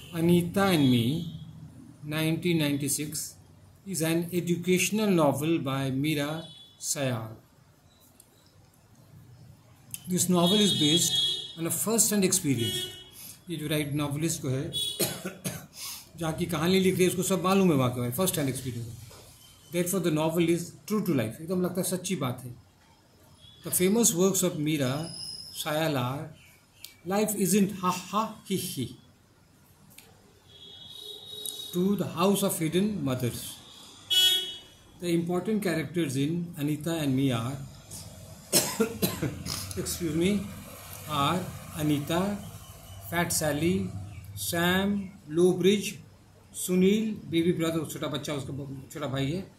Anita and Me, 1996, is an educational novel by Meera Syal. This novel is based on a first-hand experience. ये जो right novelist को है जहाँ की कहानी लिख रही है उसको सब मालूम है वहाँ का है, first hand experience. Therefore the novel is true to life. एकदम लगता है सच्ची बात है. The famous works of Meera Syal are Life Isn't Ha Ha Hi Hi, To the House of Hidden Mothers. The important characters in Anita and Me are are Anita, Fat Sally, Sam, Lowbridge, Sunil, baby brother, छोटा बच्चा उसका छोटा भाई है,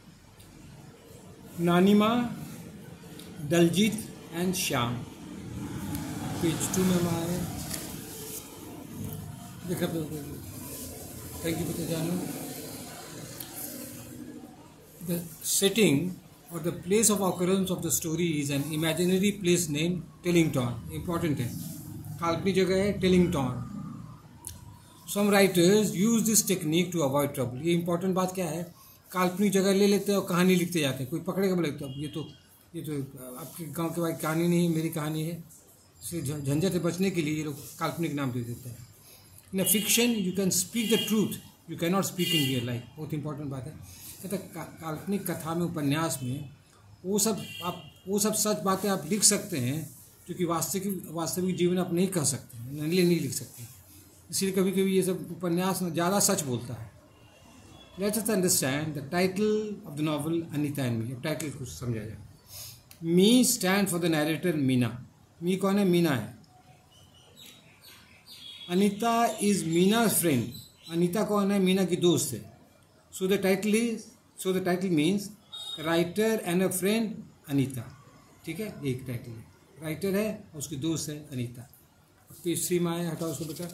नानिमा, Daljit and Shyam. Page 2 में हमारे देख रहे हो. थैंक यू बता जानो. The setting or the place of occurrence of the story is an imaginary place named Tellington. Important है, काल्पनिक जगह है टेलिंगटन. Some writers use this technique to avoid trouble. ये important बात क्या है, काल्पनिक जगह ले लेते हैं और कहानी लिखते जाते हैं. कोई पकड़ेगा बोलेगा तो ये तो आपके गांव के भाई कहानी नहीं है, मेरी कहानी है. इसलिए झंझट से बचने के लिए ये लोग काल्पनिक नाम दे देते हैं. In fiction you can speak the truth, you can not speak in real life. बहुत इंपॉर्टेंट बात है. कहते काल्पनिक कथा में, उपन्यास में वो सब सच बातें आप लिख सकते हैं जो कि वास्तविक जीवन आप नहीं कह सकते, नहीं लिख सकते. इसलिए कभी कभी ये सब उपन्यास में ज़्यादा सच बोलता है. Let us understand the title of the novel Anita and me. अब टाइटल कुछ समझा जाए. Me stand for the narrator Meena. Me कौन है? मीना है. Anita is Meena friend. अनीता कौन है? मीना की दोस्त है. So the title means writer and a friend Anita. ठीक है, एक टाइटल है. राइटर है और उसकी दोस्त है अनीता. पेज 3 में आया, हटाओ उसको बेटा.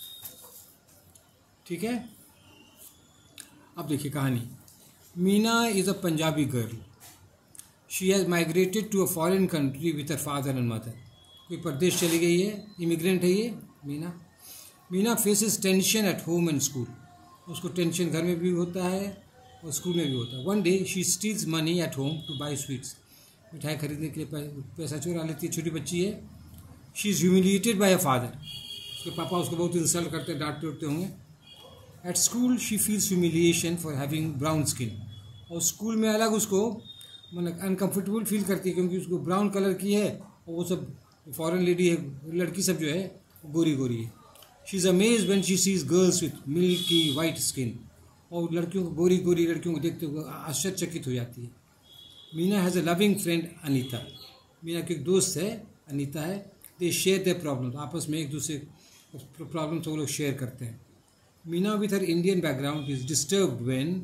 ठीक है, अब देखिए कहानी. Meena is a Punjabi girl. She has migrated to a foreign country with her father and mother. कोई प्रदेश चली गई है, इमिग्रेंट है ये Meena faces tension at home and school. उसको टेंशन घर में भी होता है और स्कूल में भी होता है. One day she steals money at home to buy sweets. मिठाई खरीदने के लिए पैसा चुरा लेती है. छोटी बच्ची है. She is humiliated by a father. उसके पापा उसको बहुत इंसल्ट करते, डांटते उठते होंगे. At school she feels humiliation for having brown skin. और स्कूल में अलग उसको मतलब अनकम्फर्टेबल फील करती है क्योंकि उसको ब्राउन कलर की है और वो सब फॉरेन लेडी है, लड़की सब जो है गोरी गोरी है. She is amazed when she sees girls with milky white skin. और लड़कियों को, गोरी गोरी लड़कियों को देखते हुए आश्चर्यचकित हो जाती है. Meena has a loving friend Anita. मीना की एक दोस्त है अनीता है. They share their problems. आपस में एक दूसरे प्रॉब्लम्स वो लोग शेयर करते हैं. Meena with her Indian background is disturbed when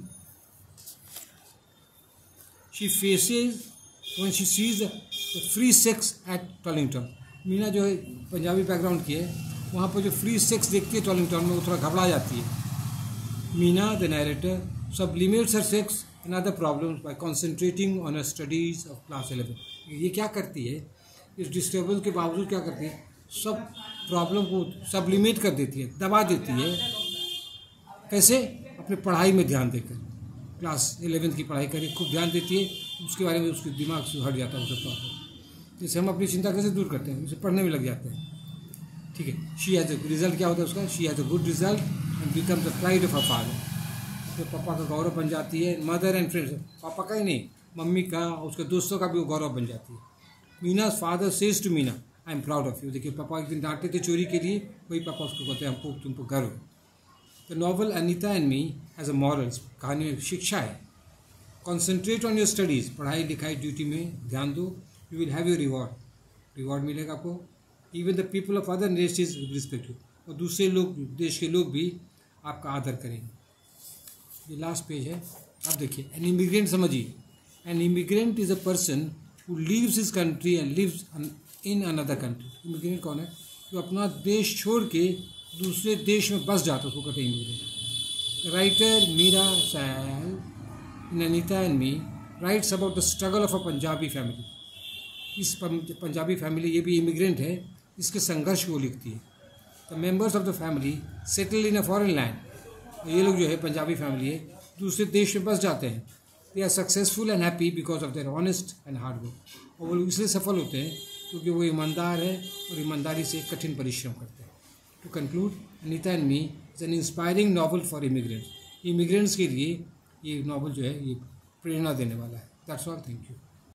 she sees the free sex at Tollington. Meena जो है पंजाबी बैकग्राउंड की है, वहाँ पर जो फ्री सेक्स देखती है टॉलिंगटन में, वो थोड़ा घबरा जाती है. Meena the narrator sublimates her sex and other problems by concentrating on her studies of class 11. ये क्या करती है, इस डिस्टर्बेंस के बावजूद क्या करती है, सब प्रॉब्लम को सब्लिमेट कर देती है, दबा देती है. कैसे? अपने पढ़ाई में ध्यान देकर. क्लास 11 की पढ़ाई करके खूब ध्यान देती है, उसके बारे में उसके दिमाग से हट जाता है वो सब प्रॉब्लम. जैसे हम अपनी चिंता कैसे दूर करते हैं, उसे पढ़ने में लग जाते हैं. ठीक है. शी हैज़ अ रिजल्ट क्या होता है उसका? She has a good result and becomes the pride of her father. तो पापा का गौरव बन जाती है. मदर एंड फ्रेंड्स, पापा का ही नहीं, मम्मी का, उसके दोस्तों का भी वो गौरव बन जाती है. Meena father says to Meena, I am proud of you. देखिए पापा एक दिन डांटे थे चोरी के लिए, वही पापा उसको कहते हैं हमको तुम पर गर्व है. The novel Anita and me has a morals. कहानी में शिक्षा है. Concentrate on your studies. पढ़ाई लिखाई ड्यूटी में ध्यान दो. You will have your reward मिलेगा आपको. Even the people of other nations will respect you. और दूसरे लोग, देश के लोग भी आपका आदर करेंगे. ये लास्ट पेज है. अब देखिए, एन इमिग्रेंट समझिए. An immigrant is a person who leaves his country and lives in another country. Immigrant कौन है? जो अपना देश छोड़ के दूसरे देश में बस जाता है, उसको कहते हैं immigrant. Writer Meera Syal in Anita and me writes about the struggle of a Punjabi family. इस पंजाबी फैमिली, ये भी इमिग्रेंट है, इसके संघर्ष को लिखती है. The members of the family settle in a foreign land. ये लोग जो है पंजाबी फैमिली है दूसरे देश में बस जाते हैं। They are successful and happy because of their honest and hard work. और वो लोग इसलिए सफल होते हैं क्योंकि वो ईमानदार है और ईमानदारी से कठिन परिश्रम करते हैं। To conclude, Anita and me is an inspiring novel for immigrants. Immigrants के लिए ये नॉवल जो है ये प्रेरणा देने वाला है। That's all, thank you.